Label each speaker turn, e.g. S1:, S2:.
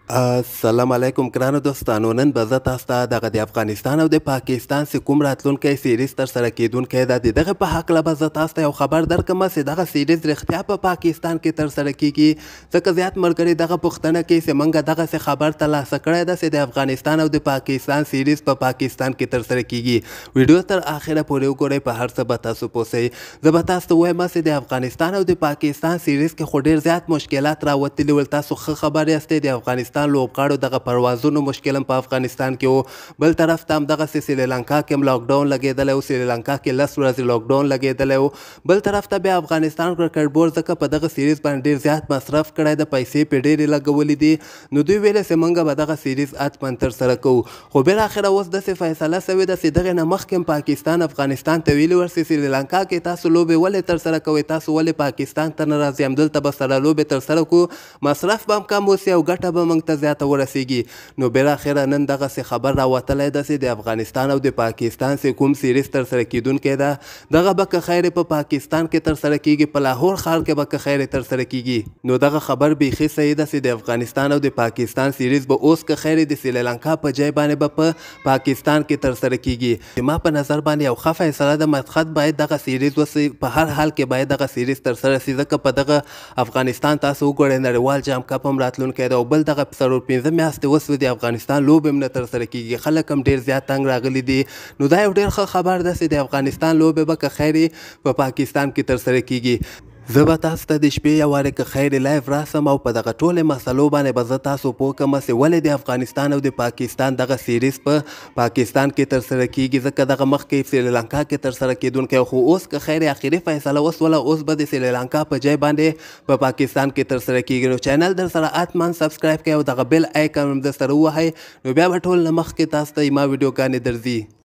S1: السلام علیکم ګرانو دوستانو. نن به زه تاسو ته دغه د افغانستان او د پاکستان چې کوم راتلونکی سیریز ترسره کیدونکی ده د دغه په هکله به زه تاسو ته یو خبر درکړم چې دغه سیریز رښتیا په پاکستان کې ترسره کیږي، ځکه زیات ملګري دغه پوښتنه کوي چې موږ دغسې خبر ترلاسه کړی ده چې د افغانستان او د پاکستان سیریز په پاکستان کې ترسره کیږي. ویډیو تر اخره پورې وګورئ، په هر څه به تاسو پوه شئ. زه به تاسو ته وایم چې د افغانستان او د پاکستان سیریز کې خو ډېر زیات مشکلات راوتلي ول. تاسو ښه خبر یاستئ د افغانستان لوبغاړو دغه پروازونو مشکل هم په افغانستان کې و. بل طرف ته همدغسې سریلانکا کې هم لاکډاون لګېدلی و، سریلانکا کې 10 ورځې لاکډاون لګېدلی و. بل طرف ته بیا افغانستان کرکټ بورډ ځکه په دغه سیریز باندې ډېر زیات مصرف کړی ده، پیسې پرې ډېرې لګولې دي، نو دوی ویلې چې موږ به دغه سیریز حتما ترسره کوو. خو بالاخره اوس داسې فیصله سوې ده چې دغې نه مخکې هم پاکستان افغانستان ته ویلي ول چې سریلانکا کې تاسو لوبې ولې ترسره کوئ، تاسو ولې پاکستان ته نه راځئ، همدلته به سره لوبې ترسره کړو، مصرف به هم کم اوسي او ګټه به موږ ته زیاته ورسېږي. نو بالاخره نن دغسې خبر راوتلی ده چې د افغانستان او د پاکستان چې کوم سیریز ترسره کیدونکی ده دغه به که خیر په پاکستان کې ترسره کیږي، په لاهور ښار کې به که خیر ترسره کیږي. نو دغه خبر بیخي صحیح ده چې د افغانستان او د پاکستان سیریز به اوس که خیر د سریلانکا په ځای باندې به په پاکستان کې ترسره کیږي. ما په نظر باندې یو ښه فیصله ده، مدخت باید دغه سیریز وسي، په هر حال کې باید دغه سیریز ترسره سي، ځکه په دغه افغانستان تاسو وګورئ نړیوال جام کپ هم راتلونکی ده او بل دغه 15 میاشتې وسوې د افغانستان لوبې هم نه ترسره کیږي، خلک هم ډېر زیات تنګ راغلي دي. نو دا یو ډېر ښه خبر ده چې د افغانستان لوبې به که خیر په پاکستان کې ترسره کیږي. زه به تاسو ته د شپې یو وارې که خیر لایف راسم او په دغه ټولې مسلو باندې به زه تاسو پوه کړم چې ولې د افغانستان او د پاکستان دغه سیریز په پاکستان کې ترسره کیږي، ځکه دغه مخکې سریلانکا کې ترسره کیدونکی، خو اوس که خیر آخري فیصله وسوله، اوس به د سریلانکا په ځای باندې په پاکستان کې ترسره کیږي. نو چینل در سره حتما سبسکرایب کړئ او دغه بیل آیکن هم در سره ووهئ، نو بیا به ټول نه مخکې تاسو ته ما ویډیوګانې درځي.